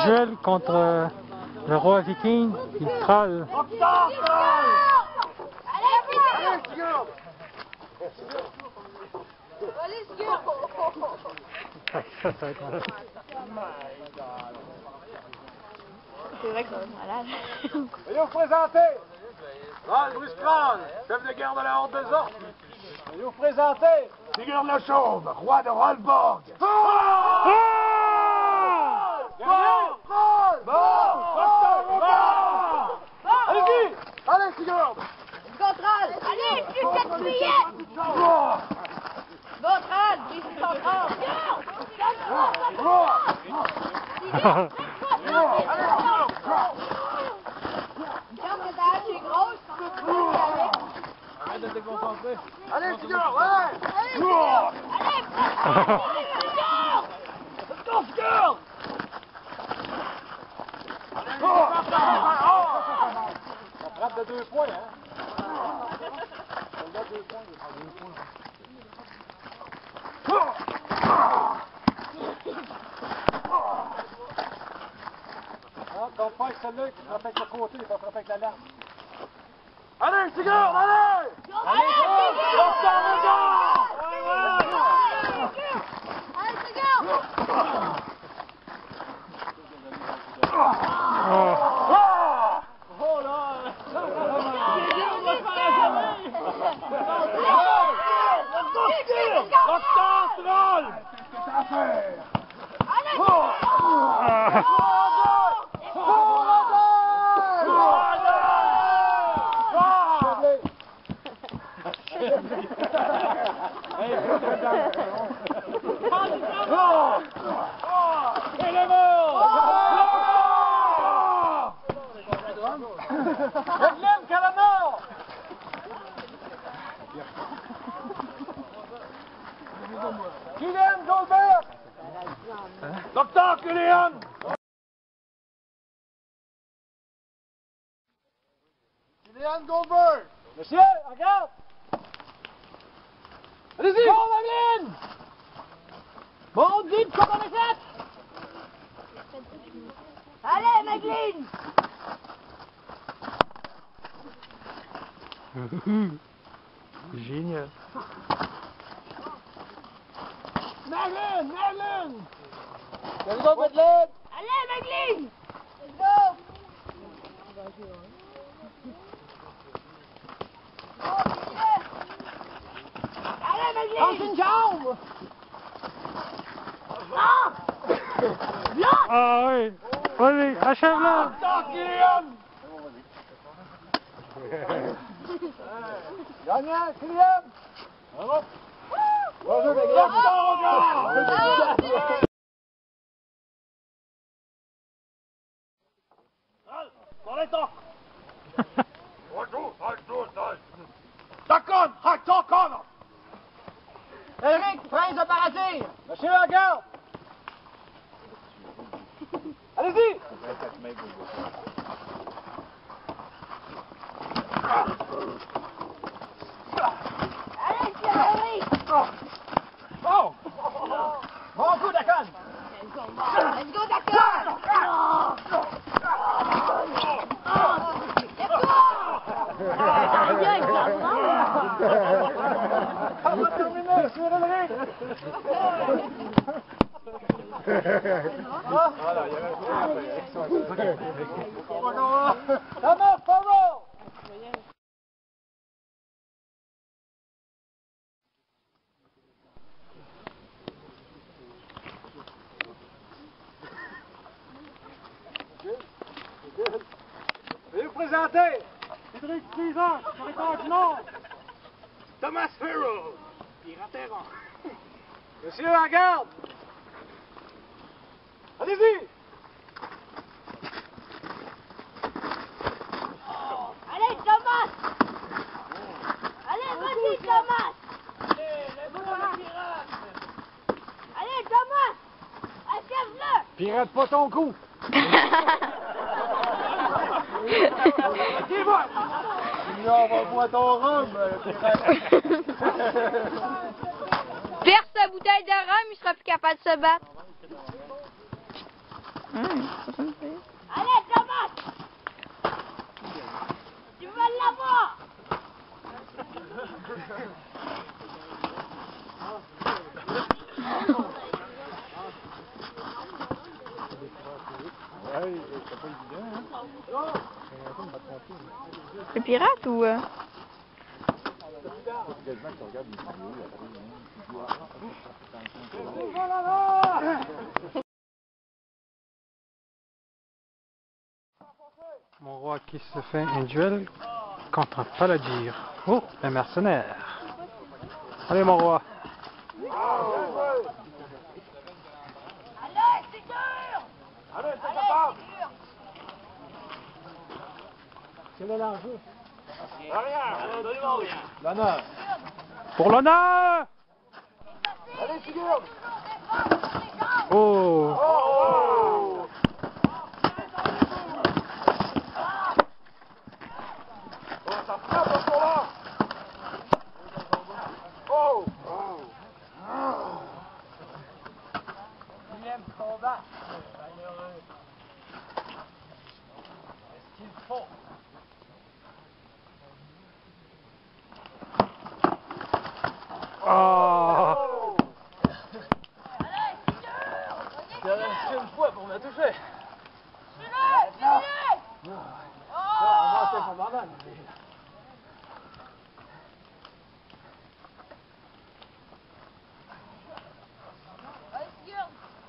duel contre le roi viking, il troll. Ça va être malade. C'est vrai que ça va être malade. Veuillez vous présenter. Ral Brustral, chef de guerre de la Horde des Orques. Veuillez vous présenter. Sigurd le Chauve, roi de Rollborg. Allez-y. Allez, Sigurd. Central. Allez, plus de 4 fillettes. Central, plus central. Arrête de te déconcentrer. Allez, Sigurd, ouais. Allez, Sigurd. Let's go, Sigurd. Ça frappe de 2 points, hein. Soldat 2 points, il prend 2 points. Quand on fait celle-là, il frappe avec le côté, il va frapper avec la lame. Allez, Sigurd, allez! Allez, Kylian Goldberg! Docteur Kylian! Kylian Goldberg! Monsieur, regarde! Allez-y! Bon, Magline! Bon, dites comment on est fait! Allez, Magline! Génial. Magline! Magline! Let's go, Madeleine! Allez, Magline! Let's go! Allez, Magline! Lance une jambe! Ah oui. Vas-y, achève-la. Docteur Kylian! Gagnant, Kylian! Bravo! Bonjour, les gars! Eric, prince de Paratyr! Monsieur la garde! Allez-y! Allez, Thierry! Oh! Bon coup, Dakan! Let's go, Dakar! On va terminer, monsieur Eric! Ça marche, Pablo! Veuillez vous présenter! Cédric Prison, territoire du Nord! Thomas Farrell, pirate errant. Monsieur la garde! Allez-y! Allez, Thomas! Allez, vas-y, Thomas! Allez, Thomas! Achève-le! Pirate pas ton coup! Ok, va! On va boire ton rhum, pirate! Perce sa bouteille de rhum, il sera plus capable de se battre. Ça me fait. Allez, Thomas! Tu vas l'avoir! Le pirate ou... Mon roi qui se fait un duel contre un paladin. Oh, un mercenaire. Allez, mon roi. Allez, c'est dur! Allez, c'est Allez, capable. c'est dur! Quel est l'enjeu? Rien, absolument rien. L'honneur. Pour l'honneur! Allez, Sigurd. Oh! Oh! Oh, ça frappe au combat. Oh! Oh! Deuxième combat. Est-ce qu'il faut? Oh! Il a resté une fois pour me toucher. Suis-le! Suis-le! Moi, c'est pas mal. Allez, Sigurd!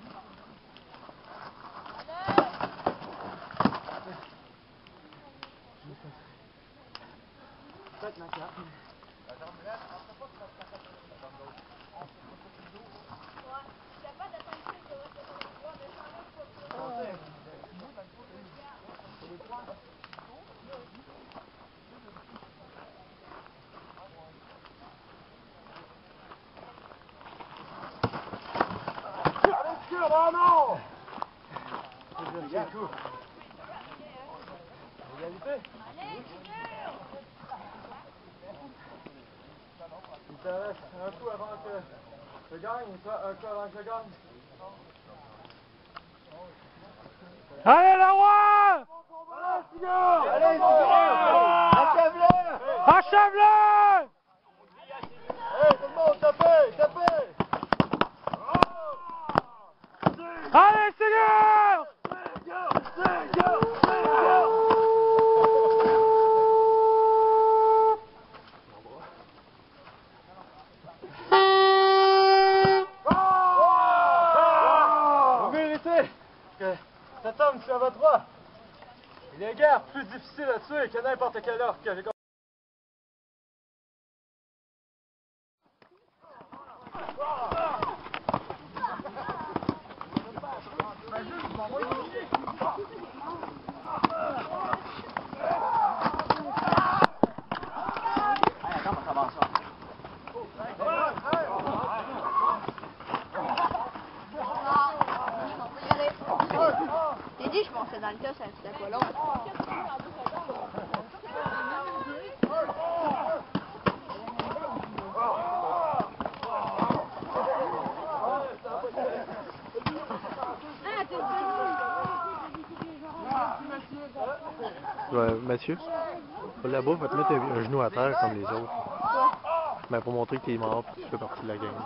Allez, Sigurd, oh non! Égalité? Allez, Sigurd! Il te reste un coup avant que je gagne et toi un coup avant que je gagne. Allez, le roi! Allez, Sigurd! Allez, Sigurd! Achève-le! Achève-le! Allez, tout le monde, tapez! Tapez! Allez, Seigneur! Vous méritez que cet homme soit votre roi. Il est guère plus difficile à tuer que n'importe quel orque que j'ai connu. J'ai dit, je pensais dans le cas, ça c'était pas long. Ouais, Mathieu, là-bas, va te mettre un genou à terre comme les autres. Ben, pour montrer que t'es mort et que tu fais partie de la game.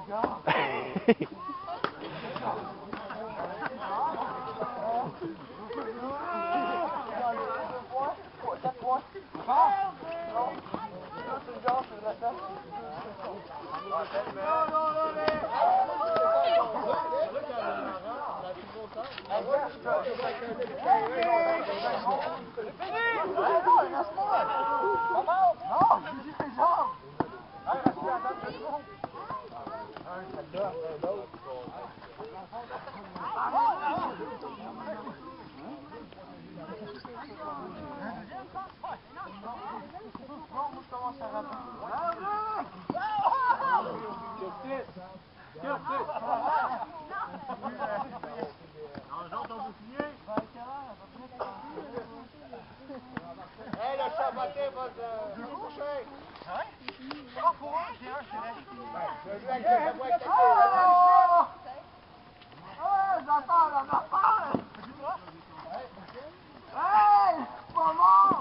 Hey, le chabaté va se coucher. C'est vrai? Ah, pour eux, j'ai un, je vais jouer avec le bois avec j'entends la affaire! Hey! Pas mort!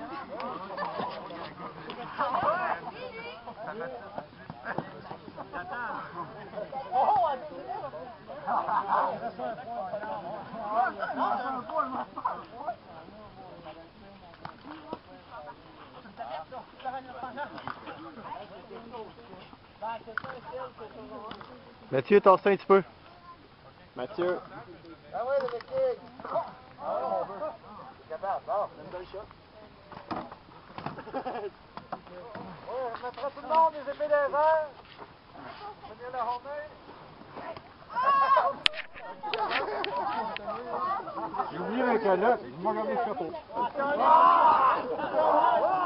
Mathieu, tasse un petit peu. Mathieu. Ah oui, le kick! Ah ouais, on veut. C'est capable, bon, c'est une shot. Ouais, je mettrai tout le monde les épées des airs. C'est bien la journée. J'ai oublié ma calotte, je m'en regardais le chapeau.